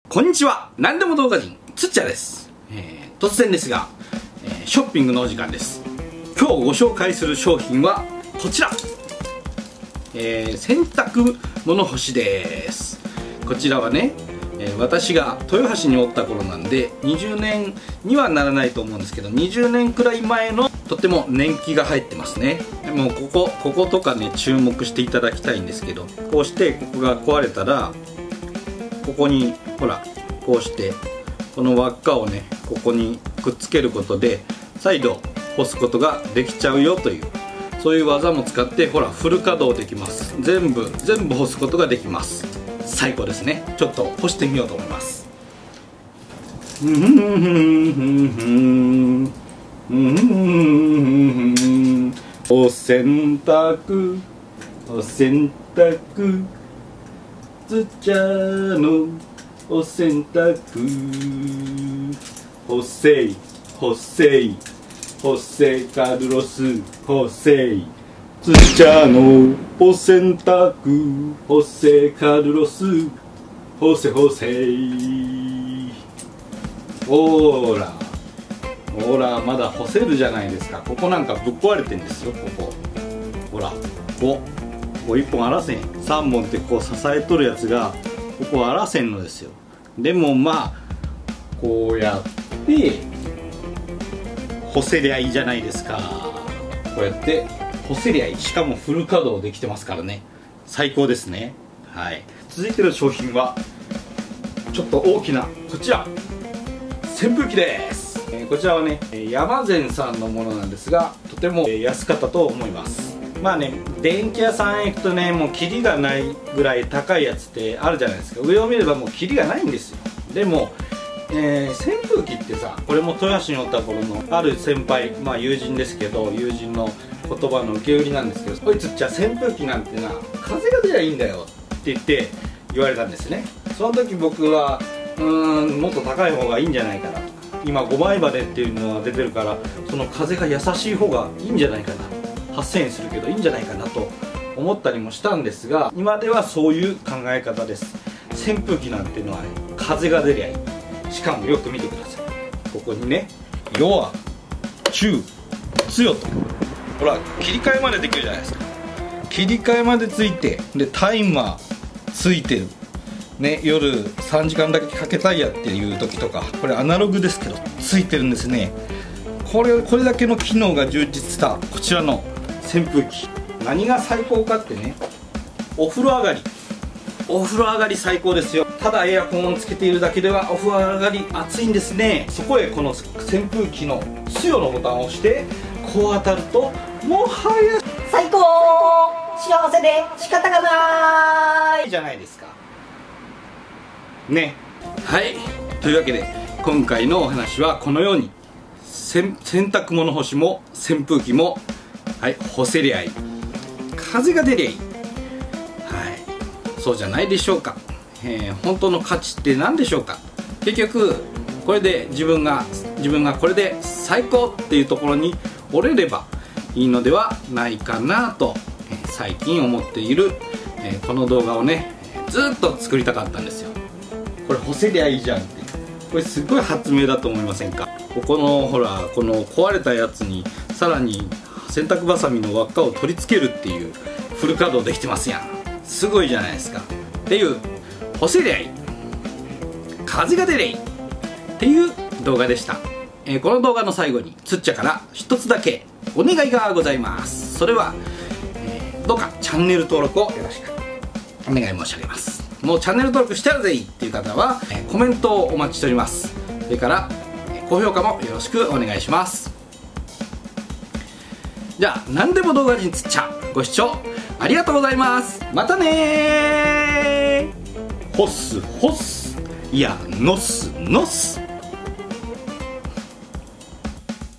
こんにちは、なんでも動画人つっちゃです。突然ですが、ショッピングのお時間です。今日ご紹介する商品はこちら、洗濯物干しです。こちらはね、私が豊橋におった頃なんで20年にはならないと思うんですけど、20年くらい前のとっても年季が入ってますね。でもこことかね、注目していただきたいんですけど、こうしてここが壊れたら、ここにほらこうしてこの輪っかをね、ここにくっつけることで再度干すことができちゃうよという、そういう技も使って、ほらフル稼働できます。全部干すことができます。最高ですね。ちょっと干してみようと思います。お洗濯つっちゃのお洗濯、ホセカルロスホセイ、つっちゃのお洗濯、ホセカルロスホセイ。ほらまだ干せるじゃないですか。ここなんかぶっ壊れてんですよ。ここほら、こう1本あらせん、3本ってこう支えとるやつがここあらせんのですよ。でもまあこうやって干せりゃいいじゃないですか。こうやって干せりゃいい。しかもフル稼働できてますからね、最高ですね。はい、続いての商品はちょっと大きなこちら、扇風機です。こちらはね、山善さんのものなんですが、とても安かったと思います。まあね、電気屋さんへ行くとね、もうキリがないぐらい高いやつってあるじゃないですか。上を見ればもうキリがないんですよ。でも、扇風機ってさ、これも豊橋におった頃のある先輩、まあ友人ですけど、友人の言葉の受け売りなんですけど、こいつっちゃ扇風機なんてな、風が出りゃいいんだよって言われたんですね。その時僕はもっと高い方がいいんじゃないかなと。今5枚羽っていうのが出てるから、その風が優しい方がいいんじゃないかな、8000円するけどいいんじゃないかなと思ったりもしたんですが、今ではそういう考え方です。扇風機なんていうのは、ね、風が出りゃいい。しかもよく見てください。ここにね、弱中強と、ほら切り替えまでできるじゃないですか。切り替えまでついて、でタイマーついてるね、夜3時間だけかけたいやっていう時とか、これアナログですけどついてるんですね。これだけの機能が充実したこちらの扇風機、何が最高かってね、お風呂上がり最高ですよ。ただエアコンをつけているだけではお風呂上がり暑いんですね。そこへこの扇風機の強のボタンを押して、こう当たるともはや最高、幸せで仕方がないじゃないですかね。はい、というわけで今回のお話はこのように、洗濯物干しも扇風機も、はい、干せりゃいい、風が出りゃいい、はい、そうじゃないでしょうか。本当の価値って何でしょうか。結局これで自分がこれで最高っていうところに折れればいいのではないかなと、最近思っている、この動画をね、ずっと作りたかったんですよ。これ干せりゃいいじゃんって、これすごい発明だと思いませんか。ここのほら、この壊れたやつにさらに洗濯バサミの輪っかを取り付けるっていう、フル稼働できてますやん。すごいじゃないですか。っていう、干せりゃいい、風が出りゃいいっていう動画でした。この動画の最後につっちゃから一つだけお願いがございます。それは、どうかチャンネル登録をよろしくお願い申し上げます。もうチャンネル登録してあるぜいっていう方は、コメントをお待ちしております。それから、高評価もよろしくお願いします。じゃあ、なんでも動画人つっちゃ、ご視聴ありがとうございます。またねー。干す、いや、のす。